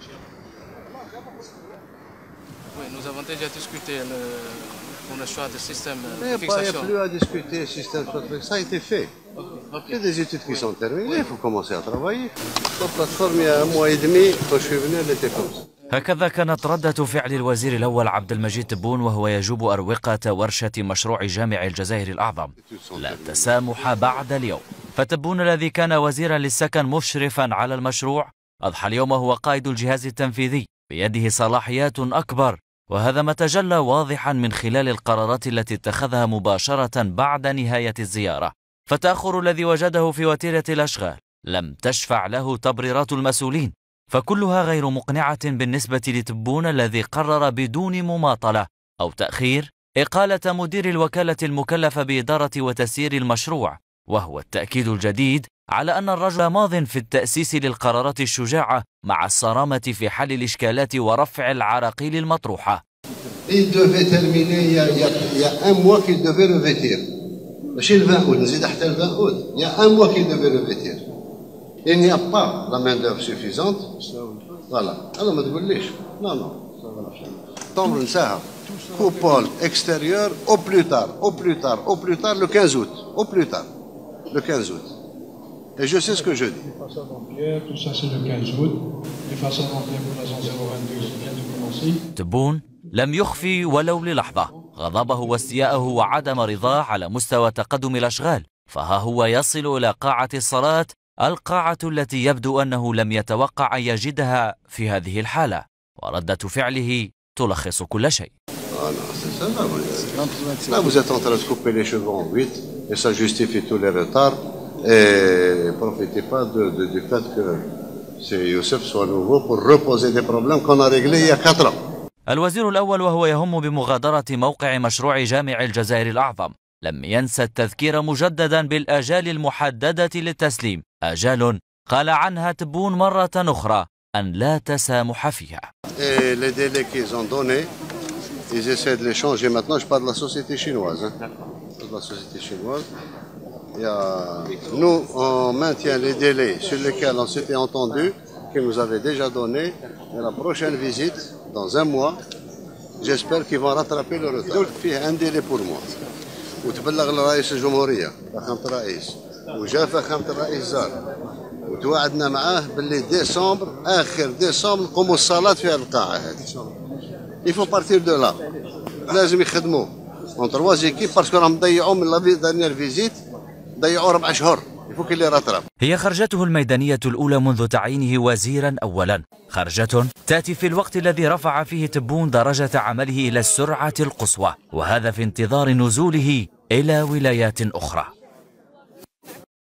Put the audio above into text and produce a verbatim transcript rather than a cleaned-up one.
Oui, nous avons déjà discuté le, pour le choix du système de Mais fixation. il n'y a plus à discuter le système de fixation, ça a été fait. Okay. Il y a des études qui sont terminées, il faut commencer à travailler. La plateforme, il y a un mois et demi, quand je suis venu, elle était comme ça. هكذا كانت ردة فعل الوزير الأول عبد المجيد تبون وهو يجوب أروقة ورشة مشروع جامع الجزائر الأعظم. لا تسامح بعد اليوم، فتبون الذي كان وزيرا للسكن مشرفا على المشروع أضحى اليوم وهو قائد الجهاز التنفيذي بيده صلاحيات أكبر، وهذا ما تجلى واضحا من خلال القرارات التي اتخذها مباشرة بعد نهاية الزيارة. فالتأخر الذي وجده في وتيرة الأشغال لم تشفع له تبريرات المسؤولين، فكلها غير مقنعة بالنسبة لتبون الذي قرر بدون مماطلة أو تأخير إقالة مدير الوكالة المكلفة بإدارة وتسيير المشروع، وهو التأكيد الجديد على أن الرجل ماض في التأسيس للقرارات الشجاعة مع الصرامة في حل الإشكالات ورفع العراقيل المطروحة. Il devait terminer il y a, il y a, il y a un mois qu'il devait revêtir. ماشي le vingt août, نزيد حتى le vingt août. Il y a un mois qu'il devait revêtir. Il n'y a pas la main-d'œuvre suffisante. Voilà. Alors, ما تقوليش. Non, non. Tombe نساها. Coupole extérieure au plus tard, au plus tard, au plus tard le quinze août. Au plus tard. Le quinze août. Et je sais ce que je dis. Tout ça c'est le quinze août. Les façades en pierre pour la zone zéro vingt-deux vient de commencer. تبون لم يخفي ولو للحظة غضبه واستياءه وعدم رضاه على مستوى تقدم الأشغال، فها هو يصل إلى قاعة الصلاة، القاعة التي يبدو أنه لم يتوقع أن يجدها في هذه الحالة، وردة فعله تلخص كل شيء. Là, vous êtes en train de couper les cheveux en huit, et ça justifie tous les retards. Et ne profitez pas de, de, du fait que c'est Youssef soit nouveau pour reposer des problèmes qu'on a réglés il y a quatre ans. الوزير الأول وهو يهم بمغادرة موقع مشروع جامع الجزائر الأعظم لم ينسى التذكير مجددا بالآجال المحددة للتسليم، آجال قال عنها تبون مرة أخرى أن لا تسامح فيها. Et les délais qu'ils ont donnés, ils essaient de les changer. Maintenant, je parle de la société chinoise. Hein. De la société chinoise. Il y a... Nous, on maintient les délais sur lesquels on s'était entendu, qu'ils nous avaient déjà donné. Et la prochaine visite, dans un mois, j'espère qu'ils vont rattraper le retard. Il y a un délai pour moi. وتبلغ لرئيس الجمهورية فخامة الرئيس وجا فخامة الرئيس زار وتوعدنا معاه باللي ديسمبر آخر ديسمبر نقوموا الصلاة في القاعة هذه. Il faut partir de là. لازم يخدموا en trois équipes parce que راهم ضيعوا من la dernière visite ضيعوا ربع شهور. هي خرجته الميدانية الأولى منذ تعيينه وزيرا أولا، خرجة تأتي في الوقت الذي رفع فيه تبون درجة عمله إلى السرعة القصوى، وهذا في انتظار نزوله إلى ولايات أخرى.